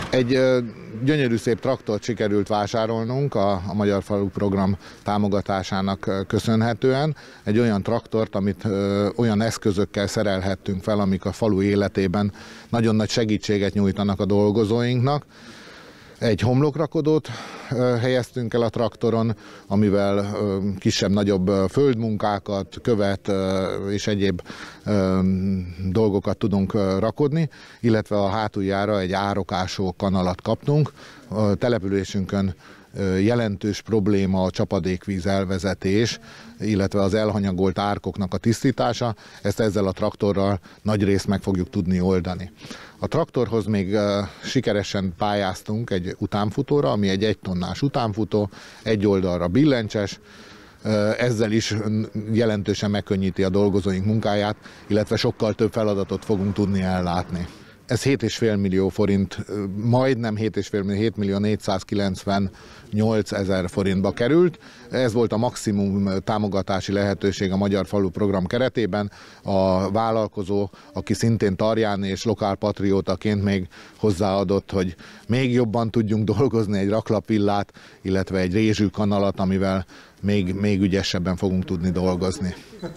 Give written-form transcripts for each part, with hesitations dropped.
Egy gyönyörű szép traktort sikerült vásárolnunk a Magyar Falu Program támogatásának köszönhetően. Egy olyan traktort, amit olyan eszközökkel szerelhettünk fel, amik a falu életében nagyon nagy segítséget nyújtanak a dolgozóinknak. Egy homlokrakodót helyeztünk el a traktoron, amivel kisebb-nagyobb földmunkákat, követ és egyéb dolgokat tudunk rakodni, illetve a hátuljára egy árokásó kanalat kaptunk. A településünkön jelentős probléma a csapadékvíz elvezetés, illetve az elhanyagolt árkoknak a tisztítása. Ezt ezzel a traktorral nagyrészt meg fogjuk tudni oldani. A traktorhoz még sikeresen pályáztunk egy utánfutóra, ami egy 1 tonnás utánfutó, egy oldalra billentyes. Ezzel is jelentősen megkönnyíti a dolgozóink munkáját, illetve sokkal több feladatot fogunk tudni ellátni. Ez 7,5 millió forint, majdnem 7,5 millió, 7 millió 498 000 forintba került. Ez volt a maximum támogatási lehetőség a Magyar Falu Program keretében. A vállalkozó, aki szintén tarján és lokálpatriótaként még hozzáadott, hogy még jobban tudjunk dolgozni, egy raklapvillát, illetve egy rézsűkanalat, amivel még ügyesebben fogunk tudni dolgozni.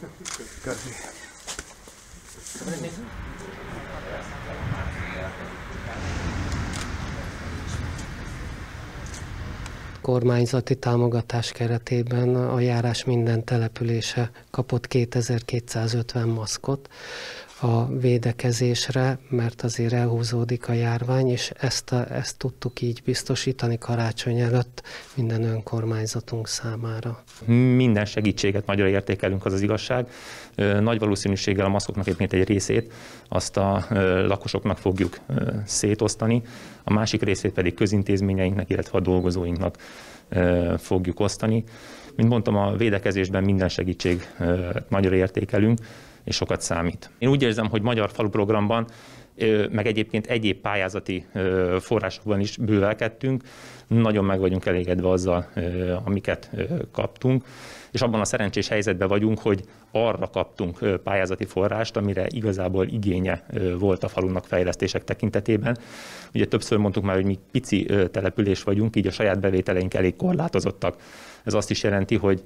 Kormányzati támogatás keretében a járás minden települése kapott 2250 maszkot a védekezésre, mert azért elhúzódik a járvány, és ezt tudtuk így biztosítani karácsony előtt minden önkormányzatunk számára. Minden segítséget nagyra értékelünk, az az igazság. Nagy valószínűséggel a maszkoknak egyébként egy részét azt a lakosoknak fogjuk szétosztani, a másik részét pedig közintézményeinknek, illetve a dolgozóinknak fogjuk osztani. Mint mondtam, a védekezésben minden segítség nagyra értékelünk, és sokat számít. Én úgy érzem, hogy Magyar Falu Programban, meg egyébként egyéb pályázati forrásokban is bővelkedtünk. Nagyon meg vagyunk elégedve azzal, amiket kaptunk, és abban a szerencsés helyzetben vagyunk, hogy arra kaptunk pályázati forrást, amire igazából igénye volt a falunak fejlesztések tekintetében. Ugye többször mondtuk már, hogy mi pici település vagyunk, így a saját bevételeink elég korlátozottak. Ez azt is jelenti, hogy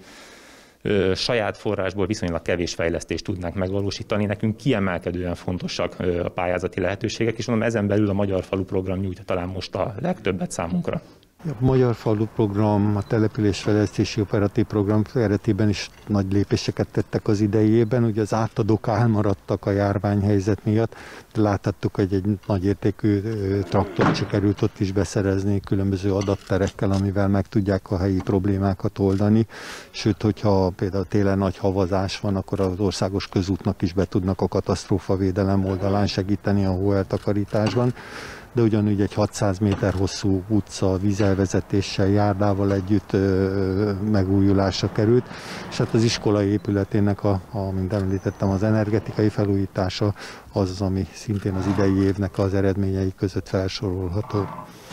saját forrásból viszonylag kevés fejlesztést tudnánk megvalósítani. Nekünk kiemelkedően fontosak a pályázati lehetőségek, és mondom, ezen belül a Magyar Falu Program nyújtja talán most a legtöbbet számunkra. A Magyar Falu Program, a Településfejlesztési Operatív Program keretében is nagy lépéseket tettek az idei évben. Ugye az átadók elmaradtak a járványhelyzet miatt, de láthattuk, hogy egy nagyértékű traktort sikerült ott is beszerezni különböző adatterekkel, amivel meg tudják a helyi problémákat oldani. Sőt, hogyha például télen nagy havazás van, akkor az országos közútnak is be tudnak a katasztrófavédelem oldalán segíteni a hóeltakarításban. De ugyanúgy egy 600 méter hosszú utca vízelvezetéssel, járdával együtt megújulásra került, és hát az iskolai épületének, mint említettem, az energetikai felújítása az, ami szintén az idei évnek az eredményei között felsorolható.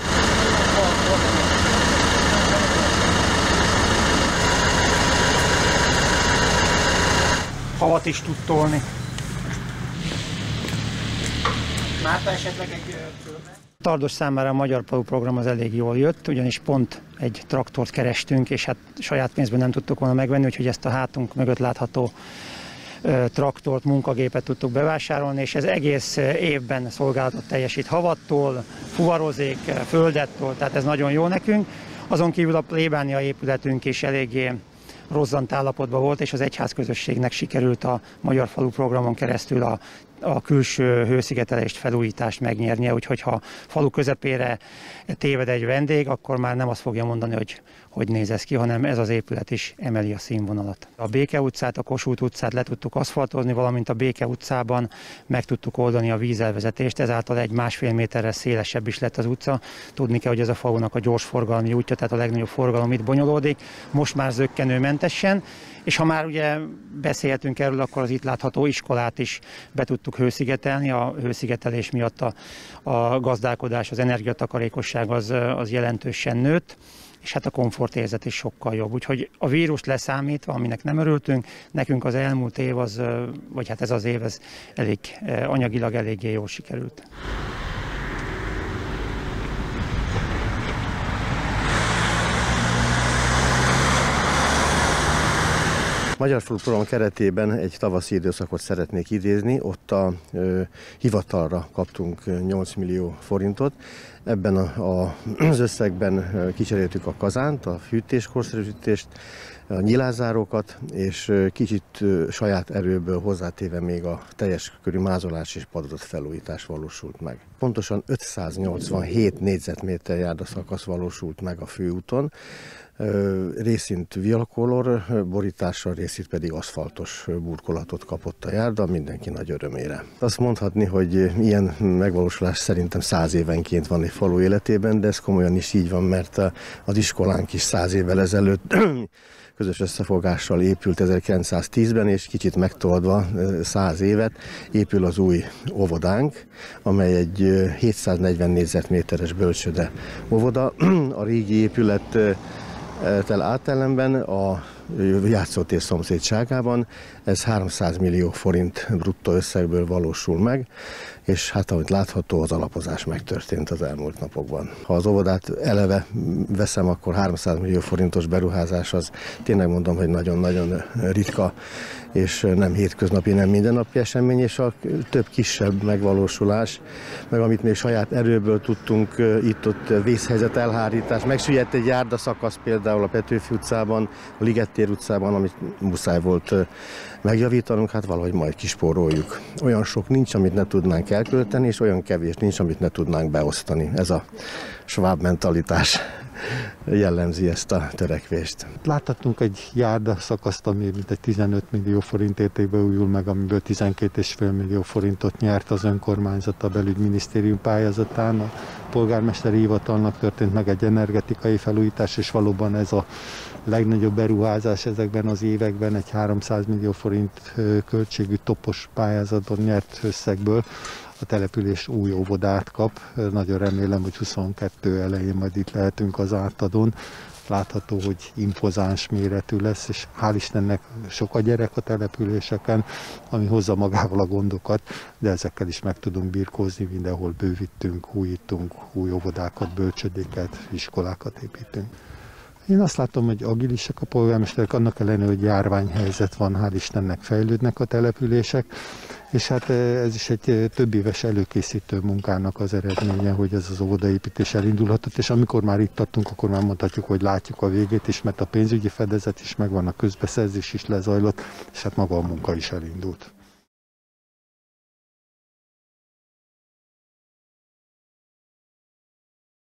Havat is tud tolni. Márta esetleg egy Tardos számára a Magyar Falu Program az elég jól jött, ugyanis pont egy traktort kerestünk, és hát saját pénzben nem tudtuk volna megvenni, úgyhogy ezt a hátunk mögött látható traktort, munkagépet tudtuk bevásárolni, és ez egész évben szolgálatot teljesít, havattól, fuvarozik, földettől, tehát ez nagyon jó nekünk. Azon kívül a plébánia épületünk is eléggé rozzant állapotban volt, és az egyházközösségnek sikerült a Magyar Falu Programon keresztül a külső hőszigetelést, felújítást megnyernie, úgyhogy ha falu közepére téved egy vendég, akkor már nem azt fogja mondani, hogy néz ez ki, hanem ez az épület is emeli a színvonalat. A Béke utcát, a Kossuth utcát le tudtuk aszfaltozni, valamint a Béke utcában meg tudtuk oldani a vízelvezetést, ezáltal egy 1,5 méterrel szélesebb is lett az utca. Tudni kell, hogy ez a falunak a gyorsforgalmi útja, tehát a legnagyobb forgalom itt bonyolódik, most már zökkenőmentesen. És ha már ugye beszélhetünk erről, akkor az itt látható iskolát is be tudtuk hőszigetelni. A hőszigetelés miatt a gazdálkodás, az energiatakarékosság az jelentősen nőtt, és hát a komfortérzet is sokkal jobb. Úgyhogy a vírust leszámítva, aminek nem örültünk, nekünk az elmúlt év, vagy hát ez az év, ez anyagilag eléggé jól sikerült. Magyar Falu program keretében egy tavaszi időszakot szeretnék idézni, ott a hivatalra kaptunk 8 millió forintot. Ebben az összegben kicseréltük a kazánt, a fűtés, korszerűsítést, a nyilázárókat, és kicsit saját erőből hozzátéve még a teljes körű mázolás és padozat felújítás valósult meg. Pontosan 587 négyzetméter járdaszakasz valósult meg a főúton, részint vialkolor borítással, részint pedig aszfaltos burkolatot kapott a járda, mindenki nagy örömére. Azt mondhatni, hogy ilyen megvalósulás szerintem 100 évenként van egy falu életében, de ez komolyan is így van, mert az iskolánk is 100 évvel ezelőtt közös összefogással épült 1910-ben, és kicsit megtoldva 100 évet épül az új óvodánk, amely egy 740 négyzetméteres bölcsőde óvoda. A régi épülettel átellenben a játszótér szomszédságában ez 300 millió forint bruttó összegből valósul meg, és hát ahogy látható, az alapozás megtörtént az elmúlt napokban. Ha az óvodát eleve veszem, akkor 300 millió forintos beruházás az tényleg mondom, hogy nagyon-nagyon ritka, és nem hétköznapi, nem mindennapi esemény, és a több kisebb megvalósulás, meg amit még saját erőből tudtunk, itt-ott vészhelyzet elhárítás, megsüllyedt egy járdaszakasz például a Petőfi utcában, a Ligettér utcában, amit muszáj volt megjavítanunk, hát valahogy majd kispóroljuk. Olyan sok nincs, amit ne tudnánk elkölteni, és olyan kevés nincs, amit ne tudnánk beosztani. Ez a sváb mentalitás jellemzi ezt a törekvést. Láthattunk egy járda szakaszt, ami mintegy 15 millió forint értékben újul meg, amiből 12,5 millió forintot nyert az önkormányzat a belügyminisztérium pályázatán. A polgármesteri hivatalnak történt meg egy energetikai felújítás, és valóban ez a legnagyobb beruházás ezekben az években, egy 300 millió forint költségű topos pályázatban nyert összegből. A település új óvodát kap. Nagyon remélem, hogy 22 elején majd itt lehetünk az átadón. Látható, hogy impozáns méretű lesz, és hál' Istennek sok a gyerek a településeken, ami hozza magával a gondokat, de ezekkel is meg tudunk birkózni, mindenhol bővítünk, újítunk, új óvodákat, bölcsödéket, iskolákat építünk. Én azt látom, hogy agilisek a polgármesterek, annak ellenére, hogy járványhelyzet van, hál' Istennek fejlődnek a települések, és hát ez is egy több éves előkészítő munkának az eredménye, hogy ez az óvodaépítés elindulhatott, és amikor már itt tartunk, akkor már mondhatjuk, hogy látjuk a végét is, mert a pénzügyi fedezet is megvan, a közbeszerzés is lezajlott, és hát maga a munka is elindult.